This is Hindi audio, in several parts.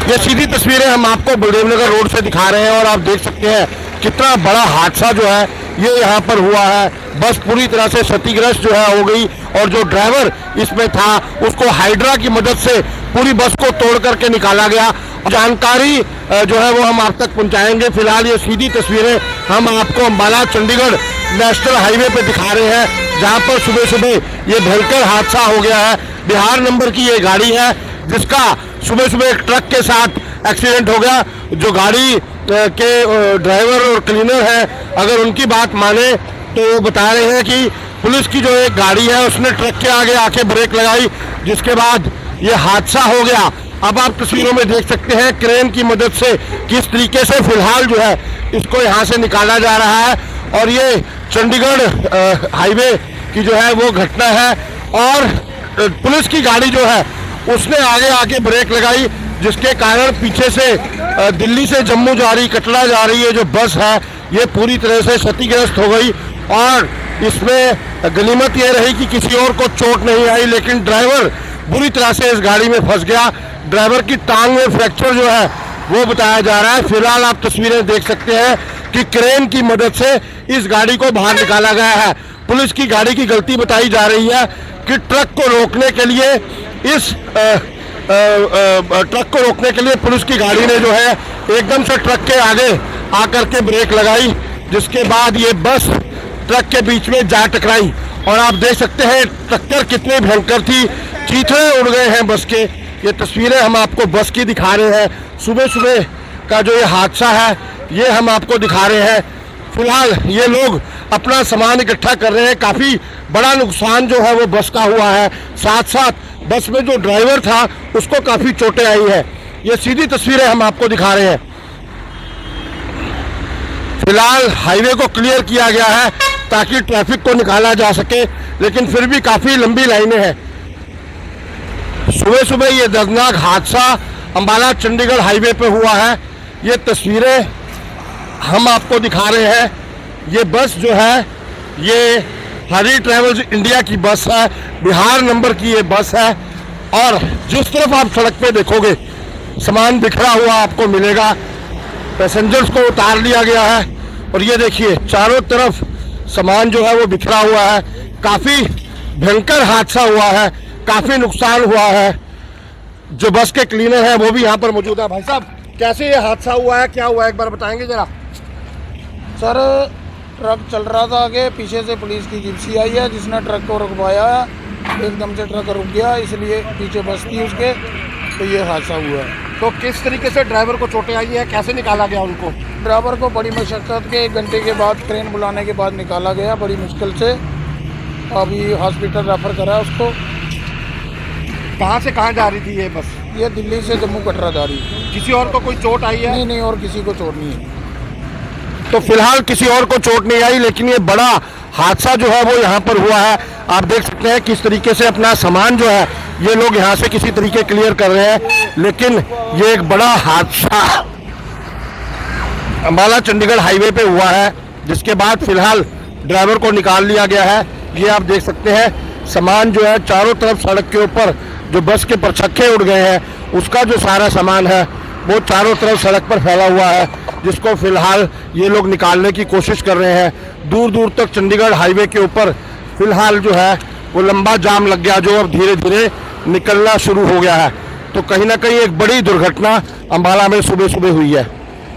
ये सीधी तस्वीरें हम आपको बलदेवनगर रोड से दिखा रहे हैं और आप देख सकते हैं कितना बड़ा हादसा जो है ये यहाँ पर हुआ है। बस पूरी तरह से क्षतिग्रस्त जो है हो गई और जो ड्राइवर इसमें था उसको हाइड्रा की मदद से पूरी बस को तोड़ करके निकाला गया। जानकारी जो है वो हम आप तक पहुँचाएंगे। फिलहाल ये सीधी तस्वीरें हम आपको अम्बाला चंडीगढ़ नेशनल हाईवे पे दिखा रहे हैं, जहाँ पर सुबह सुबह ये भयंकर हादसा हो गया है। बिहार नंबर की ये गाड़ी है जिसका सुबह सुबह एक ट्रक के साथ एक्सीडेंट हो गया। जो गाड़ी के ड्राइवर और क्लीनर है, अगर उनकी बात माने तो वो बता रहे हैं कि पुलिस की जो एक गाड़ी है उसने ट्रक के आगे आके ब्रेक लगाई, जिसके बाद ये हादसा हो गया। अब आप तस्वीरों में देख सकते हैं क्रेन की मदद से किस तरीके से फिलहाल जो है इसको यहाँ से निकाला जा रहा है। और ये चंडीगढ़ हाईवे की जो है वो घटना है और पुलिस की गाड़ी जो है उसने आगे आके ब्रेक लगाई, जिसके कारण पीछे से दिल्ली से जम्मू जा रही, कटरा जा रही है जो बस है ये पूरी तरह से क्षतिग्रस्त हो गई। और इसमें गनीमत ये रही कि किसी और को चोट नहीं आई, लेकिन ड्राइवर बुरी तरह से इस गाड़ी में फंस गया। ड्राइवर की टांग में फ्रैक्चर जो है वो बताया जा रहा है। फिलहाल आप तस्वीरें देख सकते हैं कि क्रेन की मदद से इस गाड़ी को बाहर निकाला गया है। पुलिस की गाड़ी की गलती बताई जा रही है कि ट्रक को रोकने के लिए ट्रक को रोकने के लिए पुलिस की गाड़ी ने जो है एकदम से ट्रक के आगे आकर के ब्रेक लगाई, जिसके बाद ये बस ट्रक के बीच में जा टकराई। और आप देख सकते हैं टक्कर कितनी भयंकर थी, चीथड़े उड़ गए हैं बस के। ये तस्वीरें हम आपको बस की दिखा रहे हैं। सुबह सुबह का जो ये हादसा है ये हम आपको दिखा रहे हैं। फिलहाल ये लोग अपना सामान इकट्ठा कर रहे हैं। काफ़ी बड़ा नुकसान जो है वो बस का हुआ है, साथ साथ बस में जो ड्राइवर था उसको काफ़ी चोटें आई है। ये सीधी तस्वीरें हम आपको दिखा रहे हैं। फिलहाल हाईवे को क्लियर किया गया है ताकि ट्रैफिक को निकाला जा सके, लेकिन फिर भी काफ़ी लंबी लाइनें हैं। सुबह सुबह ये दर्दनाक हादसा अम्बाला चंडीगढ़ हाईवे पे हुआ है। ये तस्वीरें हम आपको दिखा रहे हैं। ये बस जो है ये हरी ट्रैवल्स इंडिया की बस है, बिहार नंबर की ये बस है। और जिस तरफ आप सड़क पे देखोगे सामान बिखरा हुआ आपको मिलेगा। पैसेंजर्स को उतार लिया गया है और ये देखिए चारों तरफ सामान जो है वो बिखरा हुआ है। काफ़ी भयंकर हादसा हुआ है, काफ़ी नुकसान हुआ है। जो बस के क्लीनर है वो भी यहाँ पर मौजूद है। भाई साहब, कैसे ये हादसा हुआ है, क्या हुआ है, एक बार बताएंगे जरा। सर, ट्रक चल रहा था आगे, पीछे से पुलिस की जिप्सी आई है जिसने ट्रक को रुकवाया। एकदम से ट्रक रुक गया, इसलिए पीछे बस थी उसके, तो ये हादसा हुआ है। तो किस तरीके से ड्राइवर को चोटें आई है, कैसे निकाला गया उनको? ड्राइवर को बड़ी मशक्क़त के 1 घंटे के बाद क्रेन बुलाने के बाद निकाला गया, बड़ी मुश्किल से। अभी हॉस्पिटल रेफर करा उसको। कहाँ से कहाँ जा रही थी ये बस? ये दिल्ली से जम्मू कटरा जा रही है। किसी और को कोई चोट आई है? नहीं, और किसी को चोट नहीं है। तो फिलहाल किसी और को चोट नहीं आई, लेकिन ये बड़ा हादसा जो है वो यहाँ पर हुआ है। आप देख सकते हैं किस तरीके से अपना सामान जो है ये लोग यहाँ से किसी तरीके क्लियर कर रहे हैं, लेकिन ये एक बड़ा हादसा अम्बाला चंडीगढ़ हाईवे पे हुआ है, जिसके बाद फिलहाल ड्राइवर को निकाल लिया गया है। ये आप देख सकते हैं सामान जो है चारों तरफ सड़क के ऊपर जो बस के परछक्के उड़ गए हैं उसका जो सारा सामान है वो चारों तरफ सड़क पर फैला हुआ है, जिसको फिलहाल ये लोग निकालने की कोशिश कर रहे हैं। दूर दूर तक चंडीगढ़ हाईवे के ऊपर फिलहाल जो है वो लंबा जाम लग गया, जो अब धीरे धीरे निकलना शुरू हो गया है। तो कहीं ना कहीं एक बड़ी दुर्घटना अम्बाला में सुबह सुबह हुई है।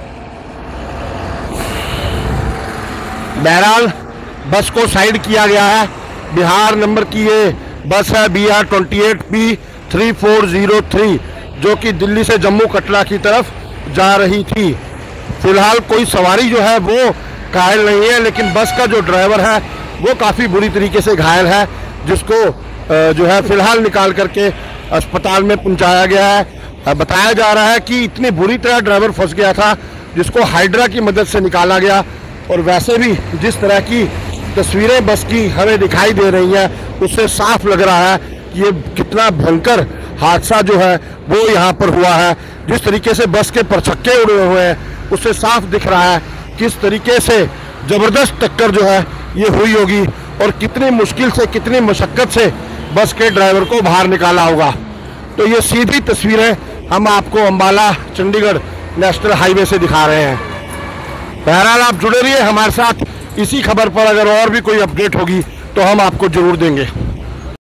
बहरहाल बस को साइड किया गया है। बिहार नंबर की ये बस है BR 28P3403, जो कि दिल्ली से जम्मू कटरा की तरफ जा रही थी। फिलहाल कोई सवारी जो है वो घायल नहीं है, लेकिन बस का जो ड्राइवर है वो काफ़ी बुरी तरीके से घायल है, जिसको जो है फिलहाल निकाल करके अस्पताल में पहुंचाया गया है। बताया जा रहा है कि इतनी बुरी तरह ड्राइवर फंस गया था जिसको हाइड्रा की मदद से निकाला गया। और वैसे भी जिस तरह की तस्वीरें बस की हमें दिखाई दे रही हैं उससे साफ लग रहा है कि ये कितना भयंकर हादसा जो है वो यहाँ पर हुआ है। जिस तरीके से बस के परछक्के उड़े हुए हैं उससे साफ दिख रहा है किस तरीके से ज़बरदस्त टक्कर जो है ये हुई होगी और कितनी मुश्किल से, कितनी मशक्क़त से बस के ड्राइवर को बाहर निकाला होगा। तो ये सीधी तस्वीरें हम आपको अंबाला चंडीगढ़ नेशनल हाईवे से दिखा रहे हैं। बहरहाल आप जुड़े रहिए हमारे साथ, इसी खबर पर अगर और भी कोई अपडेट होगी तो हम आपको जरूर देंगे।